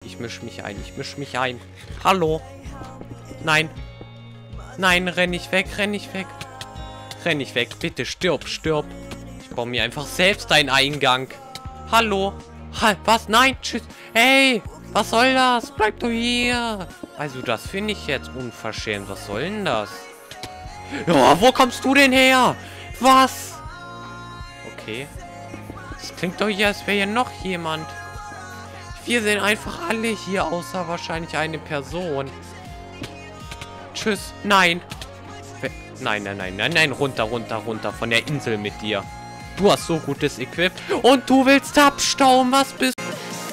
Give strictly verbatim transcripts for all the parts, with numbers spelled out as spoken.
Ich misch mich ein. Ich misch mich ein. Hallo. Nein. Nein, renn nicht weg. Renn nicht weg. Renn nicht weg. Bitte stirb, stirb. Ich baue mir einfach selbst einen Eingang. Hallo. Halt, was? Nein, tschüss. Hey, was soll das? Bleib du hier. Also, das finde ich jetzt unverschämt. Was soll denn das? Ja, wo kommst du denn her? Was? Okay. Das klingt doch hier, als wäre hier noch jemand. Wir sehen einfach alle hier, außer wahrscheinlich eine Person. Tschüss. Nein. Nein, nein, nein, nein, nein. Runter, runter, runter von der Insel mit dir. Du hast so gutes Equip. Und du willst abstauben. Was bist du?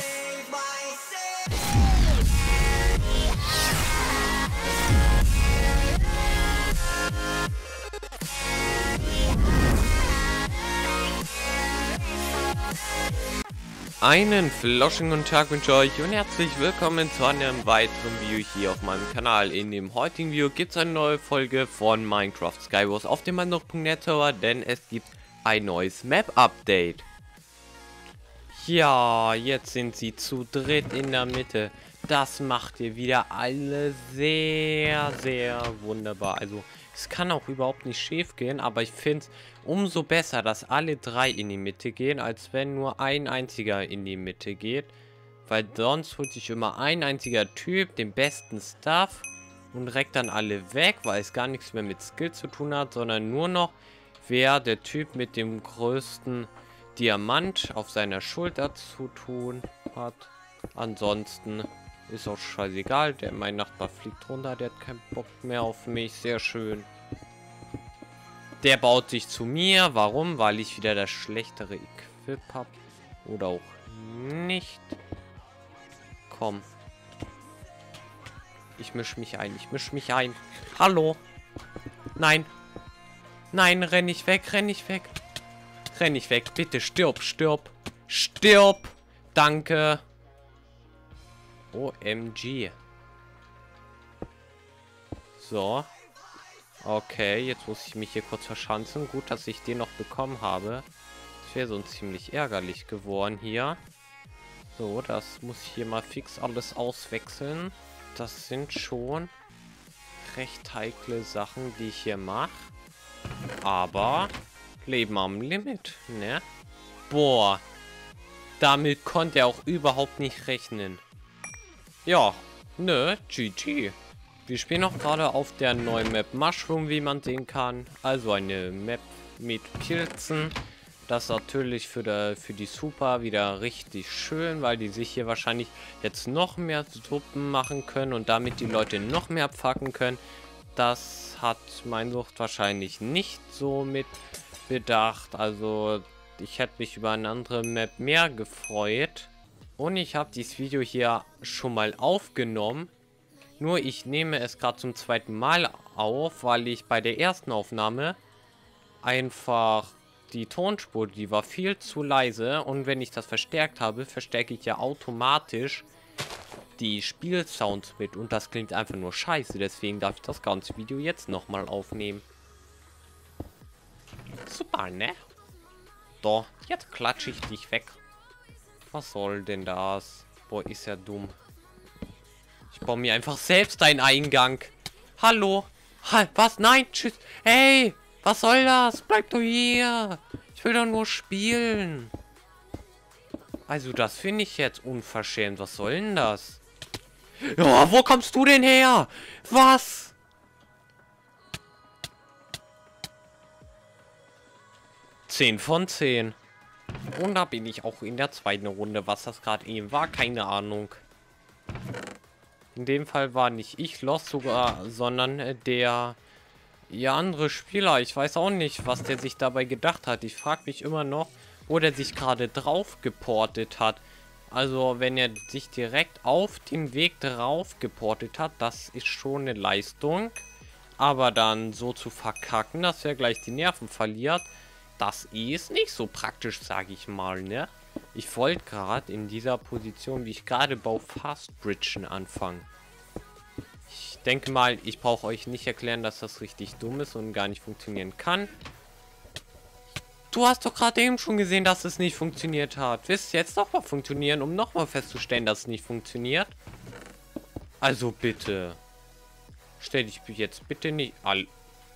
Einen floschigen Tag wünsche ich euch und herzlich willkommen zu einem weiteren Video hier auf meinem Kanal. In dem heutigen Video gibt es eine neue Folge von Minecraft Skywars auf dem Minecraft Punkt net Server, denn es gibt ein neues Map-Update. Ja, jetzt sind sie zu dritt in der Mitte. Das macht ihr wieder alle sehr, sehr wunderbar. Also, es kann auch überhaupt nicht schief gehen, aber ich finde es umso besser, dass alle drei in die Mitte gehen, als wenn nur ein einziger in die Mitte geht. Weil sonst holt sich immer ein einziger Typ den besten Stuff und reckt dann alle weg, weil es gar nichts mehr mit Skill zu tun hat, sondern nur noch, wer der Typ mit dem größten Diamant auf seiner Schulter zu tun hat. Ansonsten ist auch scheißegal, der mein Nachbar fliegt runter, der hat keinen Bock mehr auf mich, sehr schön. Der baut sich zu mir, warum? Weil ich wieder das schlechtere Equip habe. Oder auch nicht. Komm. Ich misch mich ein, ich misch mich ein. Hallo. Nein. Nein, renn nicht weg, renn nicht weg. Renn nicht weg, bitte stirb, stirb. Stirb. Danke. O M G. So. Okay, jetzt muss ich mich hier kurz verschanzen. Gut, dass ich den noch bekommen habe. Das wäre so ziemlich ärgerlich geworden hier. So, das muss ich hier mal fix alles auswechseln. Das sind schon recht heikle Sachen, die ich hier mache. Aber Leben am Limit, ne? Boah. Damit konnte er auch überhaupt nicht rechnen. Ja, ne, G G. Wir spielen noch gerade auf der neuen Map Mushroom, wie man sehen kann. Also eine Map mit Pilzen. Das ist natürlich für, der, für die Super wieder richtig schön, weil die sich hier wahrscheinlich jetzt noch mehr Suppen machen können und damit die Leute noch mehr abfacken können. Das hat mein Sucht wahrscheinlich nicht so mit bedacht. Also ich hätte mich über eine andere Map mehr gefreut. Und ich habe dieses Video hier schon mal aufgenommen. Nur ich nehme es gerade zum zweiten Mal auf, weil ich bei der ersten Aufnahme einfach die Tonspur, die war viel zu leise. Und wenn ich das verstärkt habe, verstärke ich ja automatisch die Spielsounds mit. Und das klingt einfach nur scheiße. Deswegen darf ich das ganze Video jetzt nochmal aufnehmen. Super, ne? So, jetzt klatsche ich dich weg. Was soll denn das? Boah, ist ja dumm. Ich baue mir einfach selbst einen Eingang. Hallo. Halt, was? Nein, tschüss. Hey, was soll das? Bleib du hier. Ich will doch nur spielen. Also, das finde ich jetzt unverschämt. Was soll denn das? Ja, wo kommst du denn her? Was? zehn von zehn. Und da bin ich auch in der zweiten Runde. Was das gerade eben war, keine Ahnung. In dem Fall war nicht ich los sogar, sondern der ja, andere Spieler. Ich weiß auch nicht, was der sich dabei gedacht hat. Ich frage mich immer noch, wo der sich gerade drauf geportet hat. Also wenn er sich direkt auf den Weg drauf geportet hat, das ist schon eine Leistung. Aber dann so zu verkacken, dass er gleich die Nerven verliert, das ist nicht so praktisch, sage ich mal, ne? Ich wollte gerade in dieser Position, wie ich gerade baue, Fast Bridgen anfangen. Ich denke mal, ich brauche euch nicht erklären, dass das richtig dumm ist und gar nicht funktionieren kann. du hast doch gerade eben schon gesehen, dass es nicht funktioniert hat. Willst du jetzt noch mal funktionieren, um noch mal festzustellen, dass es nicht funktioniert? Also bitte. Stell dich jetzt bitte nicht all.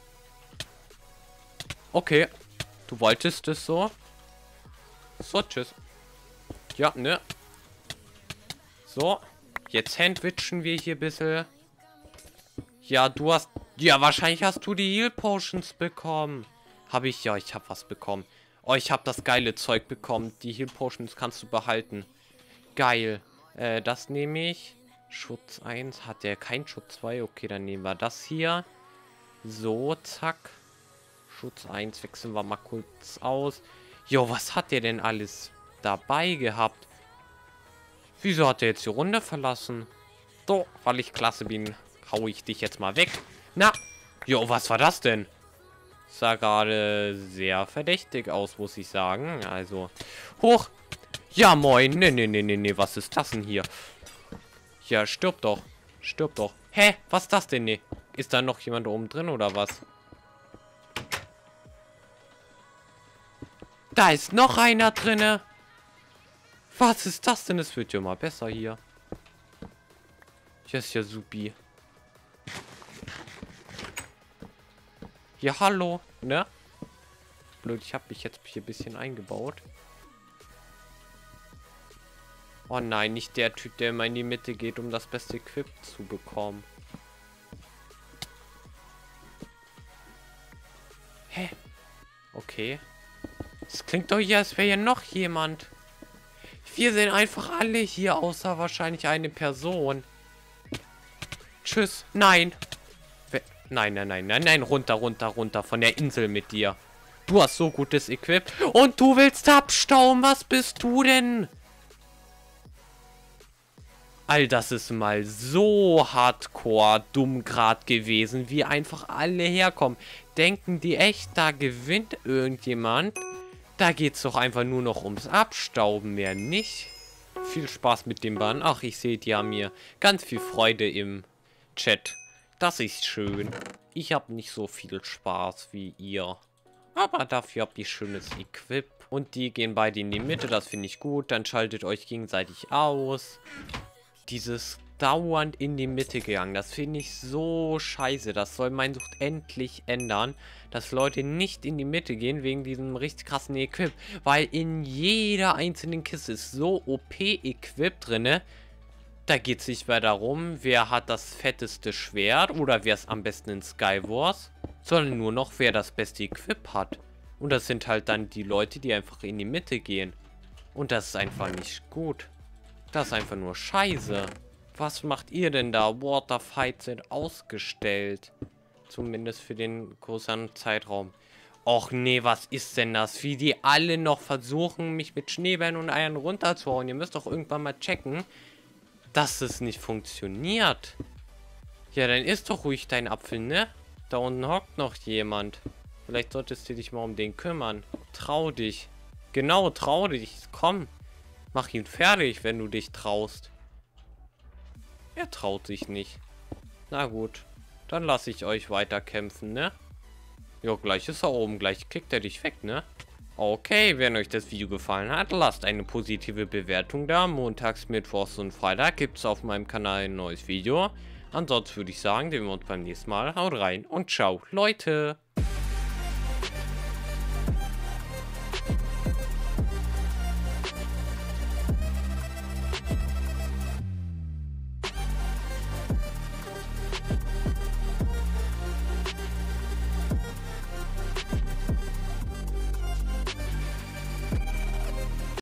Okay. Du wolltest es so. So, tschüss. Ja, ne? So. Jetzt sandwichen wir hier ein bisschen. Ja, du hast... Ja, wahrscheinlich hast du die Heal Potions bekommen. Habe ich? Ja, ich habe was bekommen. Oh, ich habe das geile Zeug bekommen. Die Heal Potions kannst du behalten. Geil. Äh, das nehme ich. Schutz eins. Hat der kein Schutz zwei? Okay, dann nehmen wir das hier. So, zack. Schutz eins wechseln wir mal kurz aus. Jo, was hat der denn alles dabei gehabt? Wieso hat er jetzt die Runde verlassen? So, weil ich klasse bin, hau ich dich jetzt mal weg. Na, jo, was war das denn? Sah gerade sehr verdächtig aus, muss ich sagen. Also, hoch. Ja, moin. Ne, ne, ne, ne, ne, was ist das denn hier? Ja, stirb doch. Stirb doch. Hä? Was ist das denn? Ne? Ist da noch jemand oben drin oder was? Da ist noch einer drinne. Was ist das denn? Es wird ja mal besser hier. Hier ist ja supi. Ja, hallo. Ne? Blöd, ich habe mich jetzt hier ein bisschen eingebaut. Oh nein, nicht der Typ, der immer in die Mitte geht, um das beste Equip zu bekommen. Hä? Okay. Es klingt doch hier, als wäre ja noch jemand. Wir sind einfach alle hier, außer wahrscheinlich eine Person. Tschüss. Nein. We nein, nein, nein, nein, nein. Runter, runter, runter von der Insel mit dir. Du hast so gutes Equip. Und du willst abstauben. Was bist du denn? All das ist mal so hardcore dumm grad gewesen, wie einfach alle herkommen. Denken die echt, da gewinnt irgendjemand? Da geht es doch einfach nur noch ums Abstauben, mehr nicht. Viel Spaß mit dem Bann. Ach, ich sehe, die haben mir ganz viel Freude im Chat. Das ist schön. Ich habe nicht so viel Spaß wie ihr. Aber dafür habt ihr schönes Equip. Und die gehen beide in die Mitte, das finde ich gut. Dann schaltet euch gegenseitig aus. Dieses dauernd in die Mitte gegangen, das finde ich so scheiße. Das soll mein Sucht endlich ändern, dass Leute nicht in die Mitte gehen wegen diesem richtig krassen Equip, weil in jeder einzelnen Kiste ist so O P-Equip drinne. Da geht es nicht mehr darum, wer hat das fetteste Schwert oder wer ist am besten in Skywars, sondern nur noch, wer das beste Equip hat. Und das sind halt dann die Leute, die einfach in die Mitte gehen. Und das ist einfach nicht gut. Das ist einfach nur scheiße. Was macht ihr denn da? Waterfights sind ausgestellt. Zumindest für den großen Zeitraum. Och nee, was ist denn das? Wie die alle noch versuchen, mich mit Schneebällen und Eiern runterzuhauen. Ihr müsst doch irgendwann mal checken, dass es nicht funktioniert. Ja, dann isst doch ruhig dein Apfel, ne? Da unten hockt noch jemand. Vielleicht solltest du dich mal um den kümmern. Trau dich. Genau, trau dich. Komm. Mach ihn fertig, wenn du dich traust. Er traut sich nicht. Na gut. Dann lasse ich euch weiter kämpfen, ne? Jo, gleich ist er oben. Gleich kickt er dich weg, ne? Okay, wenn euch das Video gefallen hat, lasst eine positive Bewertung da. Montags, Mittwochs und Freitag gibt es auf meinem Kanal ein neues Video. Ansonsten würde ich sagen, sehen wir uns beim nächsten Mal. Haut rein und ciao, Leute!